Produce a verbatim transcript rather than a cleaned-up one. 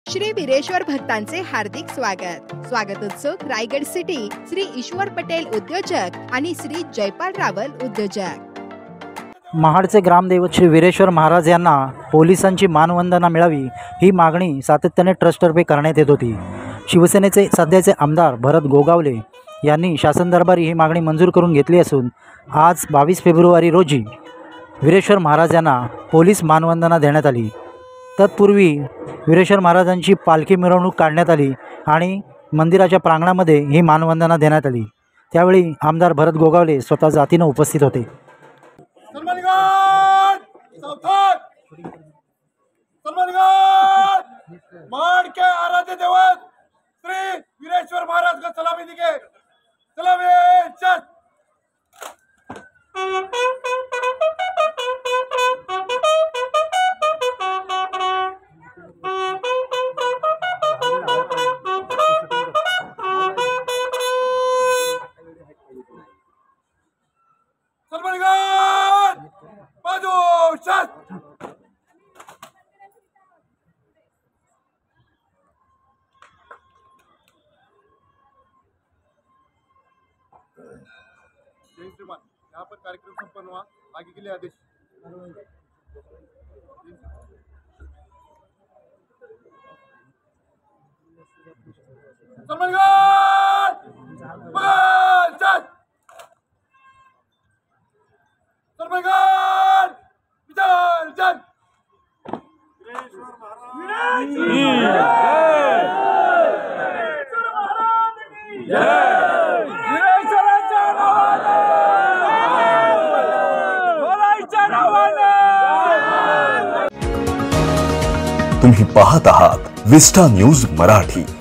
श्री वीरेश्वर भक्तांचे हार्दिक स्वागत। स्वागत उत्सुक रायगड सिटी श्री ईश्वर पटेल उद्योजक आणि श्री जयपाल रावल उद्योजक। महाडचे ग्रामदैवत श्री वीरेश्वर महाराज यांना पोलिसांची मानवंदना मिळावी ही मागणी सातत्याने ट्रस्टतर्फे करण्यात येत होती। शिवसेनेचे सध्याचे आमदार भरत गोगावले यांनी शासन दरबारी ही मागणी मंजूर करून घेतली असून आज बावीस फेब्रुवारी रोजी वीरेश्वर महाराज यांना पोलीस मानवंदना देण्यात आली। तत्पूर्वी वीरेश्वर महाराजांची पालखी मिरवणूक काढण्यात आली आणि मंदिराच्या प्रांगणामध्ये ही मानवंदना देण्यात आली। त्यावेळी आमदार भरत गोगावले स्वतः जातीने उपस्थित होते। महाड के आराध्य देवत श्री वीरेश्वर महाराज को सलामी दीजिए। सलामी चल। सलमान बाजू चल। जय श्रीमान, यहाँ पर कार्यक्रम संपन्न हुआ। आगे के लिए आदेश। सलमान चल। सलमान चल चल। वीरेश्वर महाराज तुम्ही पाहत आहात विस्टा न्यूज मराठी।